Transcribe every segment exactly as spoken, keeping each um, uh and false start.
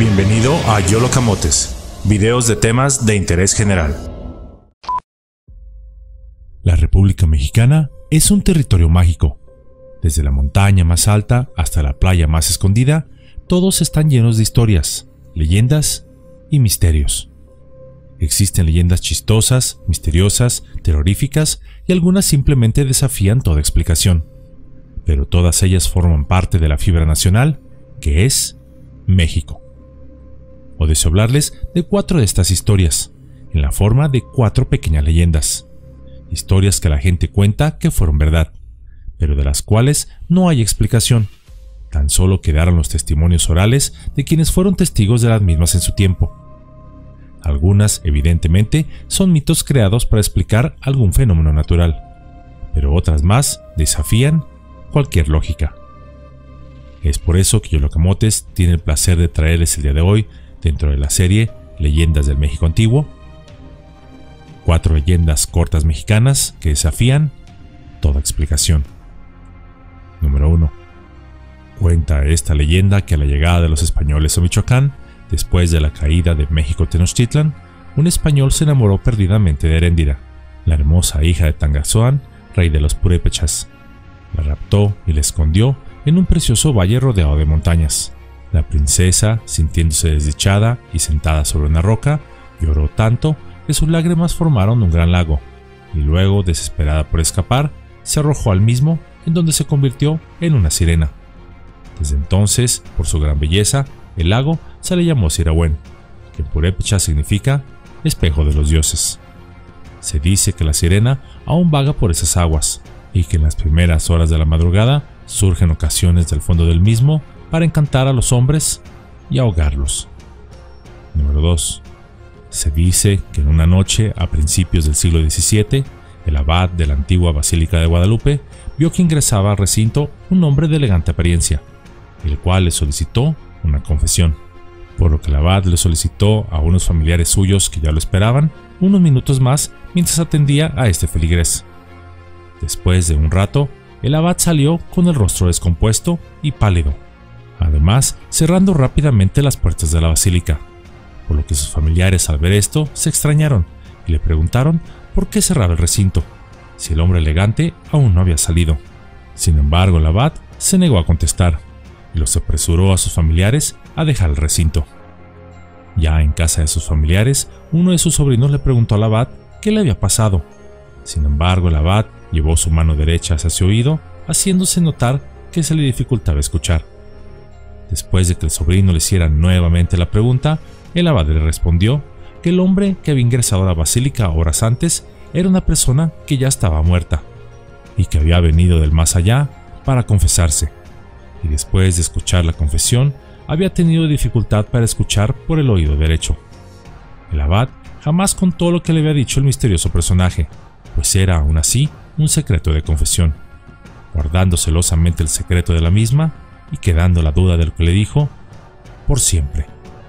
Bienvenido a Yolo Camotes, videos de temas de interés general. La República Mexicana es un territorio mágico. Desde la montaña más alta hasta la playa más escondida, todos están llenos de historias, leyendas y misterios. Existen leyendas chistosas, misteriosas, terroríficas y algunas simplemente desafían toda explicación. Pero todas ellas forman parte de la fibra nacional, que es México. Hoy deseo hablarles de cuatro de estas historias, en la forma de cuatro pequeñas leyendas. Historias que la gente cuenta que fueron verdad, pero de las cuales no hay explicación. Tan solo quedaron los testimonios orales de quienes fueron testigos de las mismas en su tiempo. Algunas, evidentemente, son mitos creados para explicar algún fenómeno natural, pero otras más desafían cualquier lógica. Es por eso que Yolo Camotes tiene el placer de traerles el día de hoy, dentro de la serie Leyendas del México Antiguo, cuatro leyendas cortas mexicanas que desafían toda explicación. Número uno. Cuenta esta leyenda que a la llegada de los españoles a Michoacán, después de la caída de México Tenochtitlan, un español se enamoró perdidamente de Heréndira, la hermosa hija de Tangazoan, rey de los purépechas. La raptó y la escondió en un precioso valle rodeado de montañas. La princesa, sintiéndose desdichada y sentada sobre una roca, lloró tanto que sus lágrimas formaron un gran lago, y luego, desesperada por escapar, se arrojó al mismo, en donde se convirtió en una sirena. Desde entonces, por su gran belleza, el lago se le llamó Sirahuén, que en purépecha significa espejo de los dioses. Se dice que la sirena aún vaga por esas aguas, y que en las primeras horas de la madrugada surgen ocasiones del fondo del mismo para encantar a los hombres y ahogarlos. Número dos. Se dice que en una noche a principios del siglo diecisiete, el abad de la antigua Basílica de Guadalupe vio que ingresaba al recinto un hombre de elegante apariencia, el cual le solicitó una confesión, por lo que el abad le solicitó a unos familiares suyos que ya lo esperaban unos minutos más mientras atendía a este feligrés. Después de un rato, el abad salió con el rostro descompuesto y pálido, además cerrando rápidamente las puertas de la basílica, por lo que sus familiares al ver esto se extrañaron y le preguntaron por qué cerraba el recinto, si el hombre elegante aún no había salido. Sin embargo, el abad se negó a contestar y los apresuró a sus familiares a dejar el recinto. Ya en casa de sus familiares, uno de sus sobrinos le preguntó al abad qué le había pasado. Sin embargo, el abad llevó su mano derecha hacia su oído, haciéndose notar que se le dificultaba escuchar. Después de que el sobrino le hiciera nuevamente la pregunta, el abad le respondió que el hombre que había ingresado a la basílica horas antes era una persona que ya estaba muerta y que había venido del más allá para confesarse, y después de escuchar la confesión había tenido dificultad para escuchar por el oído derecho. El abad jamás contó lo que le había dicho el misterioso personaje, pues era aún así un secreto de confesión, guardando celosamente el secreto de la misma y quedando la duda de lo que le dijo por siempre.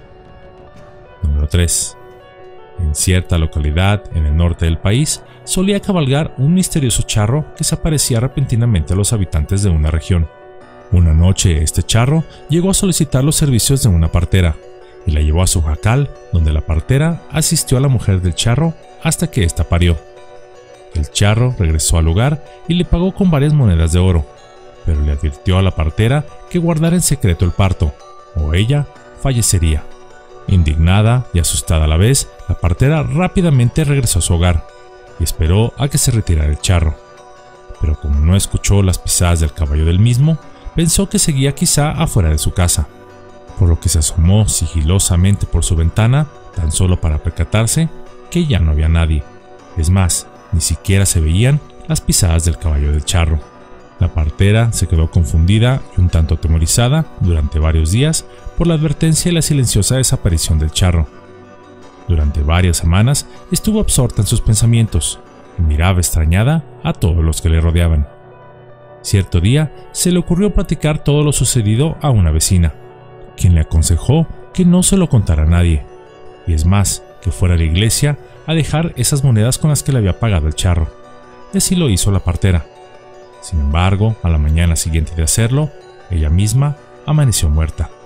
Número tres. En cierta localidad en el norte del país solía cabalgar un misterioso charro que se aparecía repentinamente a los habitantes de una región. Una noche este charro llegó a solicitar los servicios de una partera y la llevó a su jacal, donde la partera asistió a la mujer del charro hasta que ésta parió. El charro regresó al lugar y le pagó con varias monedas de oro, pero le advirtió a la partera que guardara en secreto el parto, o ella fallecería. Indignada y asustada a la vez, la partera rápidamente regresó a su hogar y esperó a que se retirara el charro. Pero como no escuchó las pisadas del caballo del mismo, pensó que seguía quizá afuera de su casa, por lo que se asomó sigilosamente por su ventana, tan solo para percatarse que ya no había nadie. Es más, ni siquiera se veían las pisadas del caballo del charro. La partera se quedó confundida y un tanto atemorizada durante varios días por la advertencia y la silenciosa desaparición del charro. Durante varias semanas estuvo absorta en sus pensamientos y miraba extrañada a todos los que le rodeaban. Cierto día se le ocurrió platicar todo lo sucedido a una vecina, quien le aconsejó que no se lo contara a nadie, y es más, que fuera a la iglesia a dejar esas monedas con las que le había pagado el charro. Y así lo hizo la partera. Sin embargo, a la mañana siguiente de hacerlo, ella misma amaneció muerta,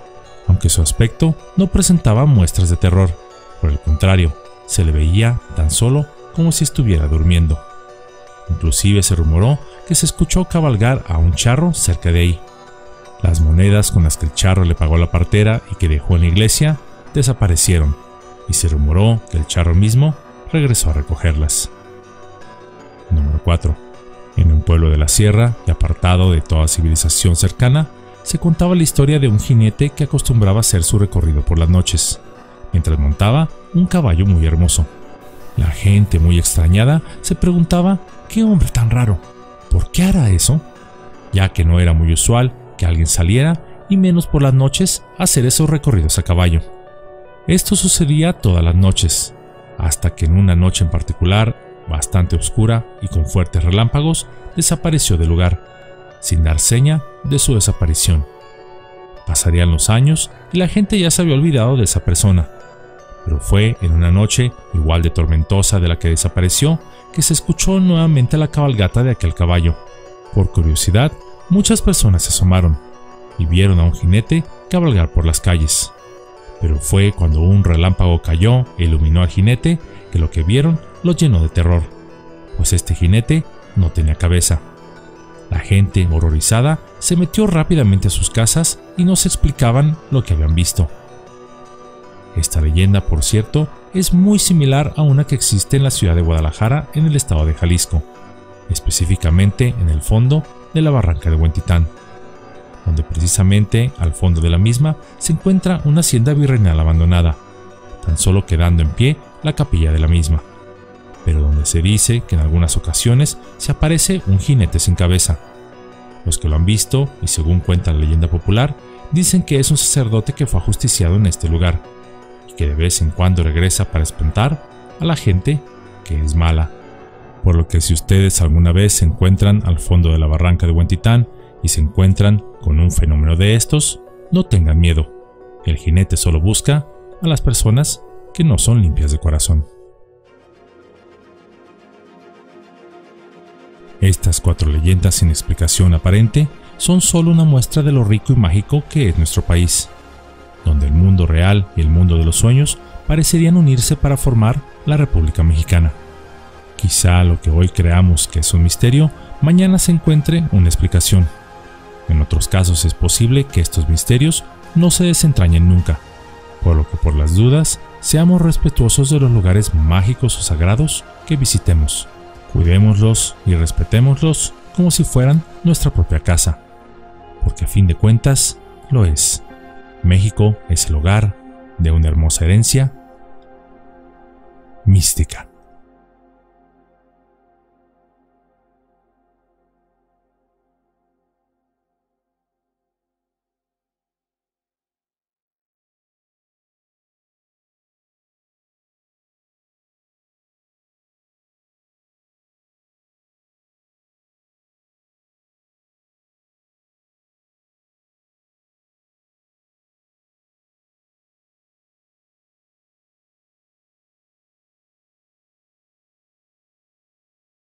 aunque su aspecto no presentaba muestras de terror. Por el contrario, se le veía tan solo como si estuviera durmiendo. Inclusive se rumoró que se escuchó cabalgar a un charro cerca de ahí. Las monedas con las que el charro le pagó a la partera y que dejó en la iglesia desaparecieron, y se rumoró que el charro mismo regresó a recogerlas. Número cuatro. En un pueblo de la sierra y apartado de toda civilización cercana, se contaba la historia de un jinete que acostumbraba a hacer su recorrido por las noches, mientras montaba un caballo muy hermoso. La gente, muy extrañada, se preguntaba qué hombre tan raro, ¿por qué hará eso? Ya que no era muy usual que alguien saliera, y menos por las noches, a hacer esos recorridos a caballo. Esto sucedía todas las noches, hasta que en una noche en particular, bastante oscura y con fuertes relámpagos, desapareció del lugar, sin dar seña de su desaparición. Pasarían los años y la gente ya se había olvidado de esa persona, pero fue en una noche igual de tormentosa de la que desapareció que se escuchó nuevamente la cabalgata de aquel caballo. Por curiosidad, muchas personas se asomaron y vieron a un jinete cabalgar por las calles. Pero fue cuando un relámpago cayó e iluminó al jinete que lo que vieron los llenó de terror, pues este jinete no tenía cabeza. La gente, horrorizada, se metió rápidamente a sus casas y no se explicaban lo que habían visto. Esta leyenda, por cierto, es muy similar a una que existe en la ciudad de Guadalajara, en el estado de Jalisco, específicamente en el fondo de la barranca de Huentitán, donde precisamente al fondo de la misma se encuentra una hacienda virreinal abandonada, tan solo quedando en pie la capilla de la misma, pero donde se dice que en algunas ocasiones se aparece un jinete sin cabeza. Los que lo han visto, y según cuenta la leyenda popular, dicen que es un sacerdote que fue ajusticiado en este lugar, y que de vez en cuando regresa para espantar a la gente que es mala. Por lo que si ustedes alguna vez se encuentran al fondo de la barranca de Huentitán y se encuentran con un fenómeno de estos, no tengan miedo. El jinete solo busca a las personas que no son limpias de corazón. Estas cuatro leyendas sin explicación aparente son solo una muestra de lo rico y mágico que es nuestro país, donde el mundo real y el mundo de los sueños parecerían unirse para formar la República Mexicana. Quizá lo que hoy creamos que es un misterio, mañana se encuentre una explicación. En otros casos es posible que estos misterios no se desentrañen nunca, por lo que por las dudas, seamos respetuosos de los lugares mágicos o sagrados que visitemos. Cuidémoslos y respetémoslos como si fueran nuestra propia casa, porque a fin de cuentas lo es. México es el hogar de una hermosa herencia mística.